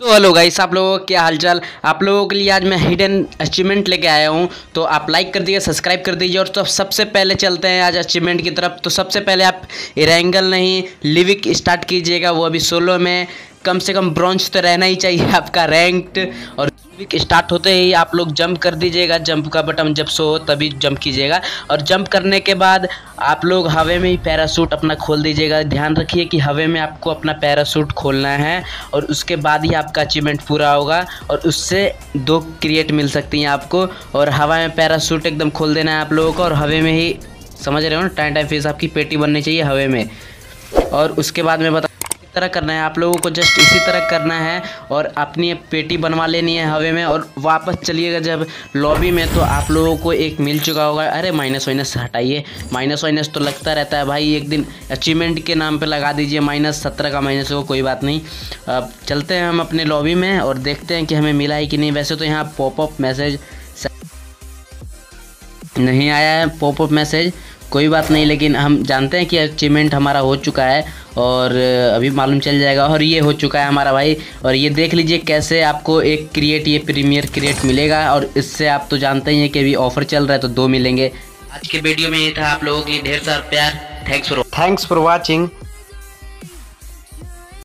तो hello guys, आप लोगों को क्या हालचाल। आप लोगों के लिए आज मैं हिडन अचीवमेंट लेके आया हूँ। तो आप लाइक कर दीजिए, सब्सक्राइब कर दीजिए। और तो सबसे पहले चलते हैं आज अचीवमेंट की तरफ। तो सबसे पहले आप इरेंगल नहीं लिविक स्टार्ट कीजिएगा, वो अभी सोलो में। कम से कम ब्रॉन्ज तो रहना ही चाहिए आपका रैंक्ड। और स्टार्ट होते ही आप लोग जंप कर दीजिएगा। जंप का बटन जब शो हो तभी जंप कीजिएगा। और जंप करने के बाद आप लोग हवा में ही पैराशूट अपना खोल दीजिएगा। ध्यान रखिए कि हवा में आपको अपना पैराशूट खोलना है और उसके बाद ही आपका अचीवमेंट पूरा होगा। और उससे 2 क्रिएट मिल सकती हैं आपको। और हवा में पैराशूट एकदम खोल देना है आप लोगों को। और हवा में ही समझ रहे हो ना, टाइम फेस आपकी पेटी बननी चाहिए हवा में। और उसके बाद मैं बता तरह करना है आप लोगों को, जस्ट इसी तरह करना है। और अपनी पेटी बनवा लेनी है हवे में। और वापस चलिएगा जब लॉबी में, तो आप लोगों को एक मिल चुका होगा। अरे माइनस वाइनस हटाइए, माइनस वाइनस तो लगता रहता है भाई। एक दिन अचीवमेंट के नाम पे लगा दीजिए -17 का माइनस हो, कोई बात नहीं। अब चलते हैं हम अपने लॉबी में और देखते हैं कि हमें मिला है कि नहीं। वैसे तो यहाँ पॉपअप मैसेज नहीं आया है, पॉपअप मैसेज कोई बात नहीं, लेकिन हम जानते हैं कि अचीवमेंट हमारा हो चुका है और अभी मालूम चल जाएगा। और ये हो चुका है हमारा भाई। और ये देख लीजिए कैसे आपको एक क्रिएट, ये प्रीमियर क्रिएट मिलेगा। और इससे आप तो जानते ही हैं कि अभी ऑफर चल रहा है तो 2 मिलेंगे। आज के वीडियो में ये था। आप लोगों की ढेर सारा प्यार। Thanks for watching.